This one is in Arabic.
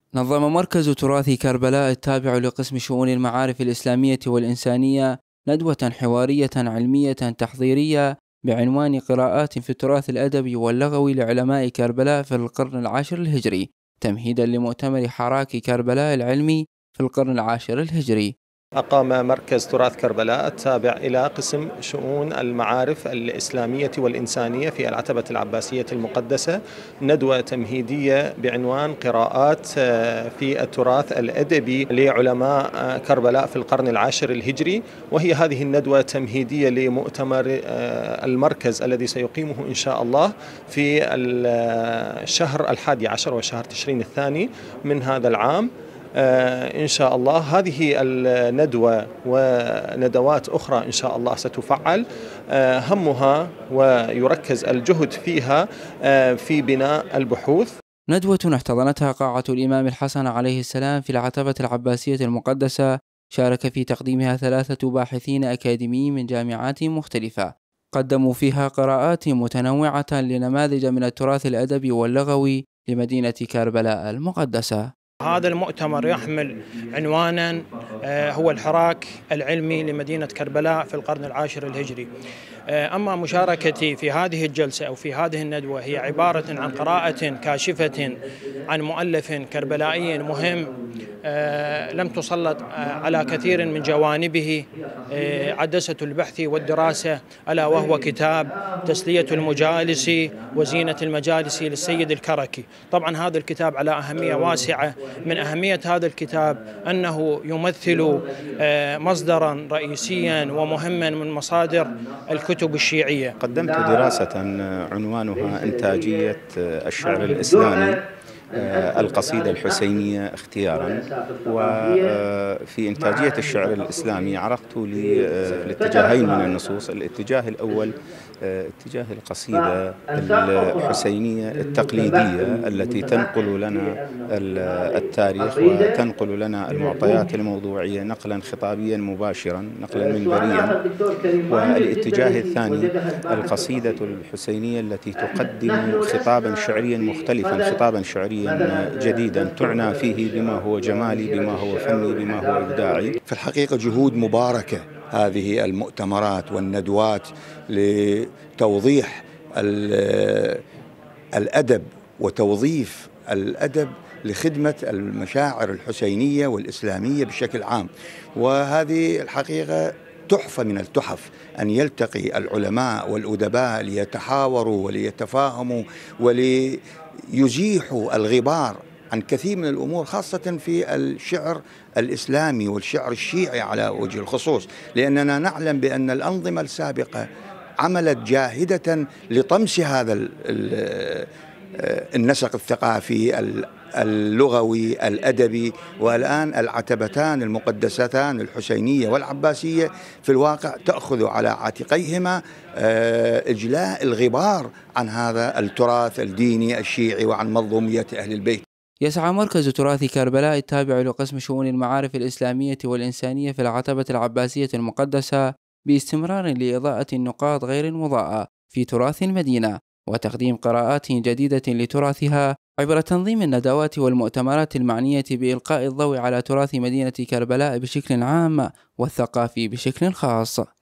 نظم مركز تراث كربلاء التابع لقسم شؤون المعارف الإسلامية والإنسانية ندوة حوارية علمية تحضيرية بعنوان قراءات في التراث الأدبي واللغوي لعلماء كربلاء في القرن العاشر الهجري، تمهيدا لمؤتمر حراك كربلاء العلمي في القرن العاشر الهجري. أقام مركز تراث كربلاء التابع إلى قسم شؤون المعارف الإسلامية والإنسانية في العتبة العباسية المقدسة ندوة تمهيدية بعنوان قراءات في التراث الأدبي لعلماء كربلاء في القرن العاشر الهجري، وهي هذه الندوة تمهيدية لمؤتمر المركز الذي سيقيمه إن شاء الله في الشهر 11 وشهر تشرين الثاني من هذا العام إن شاء الله. هذه الندوة وندوات أخرى إن شاء الله ستفعل، همها ويركز الجهد فيها في بناء البحوث. ندوة احتضنتها قاعة الإمام الحسن عليه السلام في العتبة العباسية المقدسة، شارك في تقديمها 3 باحثين أكاديميين من جامعات مختلفة، قدموا فيها قراءات متنوعة لنماذج من التراث الأدبي واللغوي لمدينة كربلاء المقدسة. هذا المؤتمر يحمل عنوانا هو الحراك العلمي لمدينة كربلاء في القرن العاشر الهجري. أما مشاركتي في هذه الجلسة أو في هذه الندوة هي عبارة عن قراءة كاشفة عن مؤلف كربلائي مهم لم تسلط على كثير من جوانبه عدسة البحث والدراسة، ألا وهو كتاب تسلية المجالس وزينة المجالس للسيد الكركي. طبعا هذا الكتاب على أهمية واسعة. من أهمية هذا الكتاب أنه يمثل مصدرا رئيسيا ومهما من مصادر الكتب الشيعية. قدمت دراسة عنوانها إنتاجية الشعر الإسلامي، القصيدة الحسينية اختيارا. وفي إنتاجية الشعر الإسلامي عرضت الاتجاهين من النصوص. الاتجاه الأول اتجاه القصيدة الحسينية التقليدية التي تنقل لنا التاريخ وتنقل لنا المعطيات الموضوعية نقلا خطابيا مباشرا، نقلا منبريا. والاتجاه الثاني القصيدة الحسينية التي تقدم خطابا شعريا مختلفا، خطابا شعريا جديدا تعنى فيه بما هو جمالي، بما هو فني، بما هو إبداعي. في الحقيقة جهود مباركة هذه المؤتمرات والندوات لتوضيح الأدب وتوظيف الأدب لخدمة المشاعر الحسينية والإسلامية بشكل عام. وهذه الحقيقة تحفة من التحف أن يلتقي العلماء والأدباء ليتحاوروا وليتفاهموا وليزيحوا الغبار عن كثير من الأمور، خاصة في الشعر الإسلامي والشعر الشيعي على وجه الخصوص، لأننا نعلم بأن الأنظمة السابقة عملت جاهدة لطمس هذا النسق الثقافي اللغوي الأدبي. والآن العتبتان المقدستان الحسينية والعباسية في الواقع تأخذ على عاتقيهما إجلاء الغبار عن هذا التراث الديني الشيعي وعن منظومية أهل البيت. يسعى مركز تراث كربلاء التابع لقسم شؤون المعارف الإسلامية والإنسانية في العتبة العباسية المقدسة باستمرار لإضاءة النقاط غير المضاءة في تراث المدينة وتقديم قراءات جديدة لتراثها عبر تنظيم الندوات والمؤتمرات المعنية بإلقاء الضوء على تراث مدينة كربلاء بشكل عام والثقافي بشكل خاص.